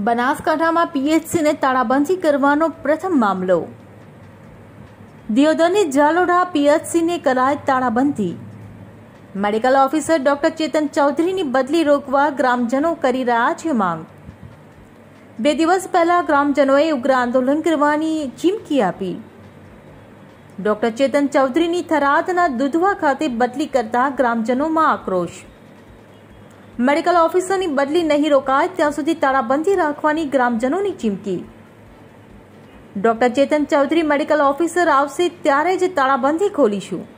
બનાસકાંઠામાં પીએચસીને તાળાબંધી કરવાનો પ્રથમ મામલો। દિયોદરની ઝાલોડા પીએચસીને કરાઈ તાળાબંધી। મેડિકલ ઓફિસર ડોક્ટર ચેતન ચૌધરીની બદલી રોકવા ગ્રામજનો કરી રહ્યા છે માંગ। 2 દિવસ પહેલા ગ્રામજનોએ ઉગ્ર આંદોલન કરવાની ચીમકી આપી। ડોક્ટર ચેતન ચૌધરીની થરાદના દુધવા ખાતે બદલી કરતા ગ્રામજનોમાં આક્રોશ। મેડિકલ ઓફિસરની બદલી નહીં રોકાય ત્યાં સુધી તાળાબંધી રાખવાની ગ્રામજનોની ચીમકી। Doctor Chetan Chaudhary medical officer આવશે ત્યારે જ તાળાબંધી ખોલીશું।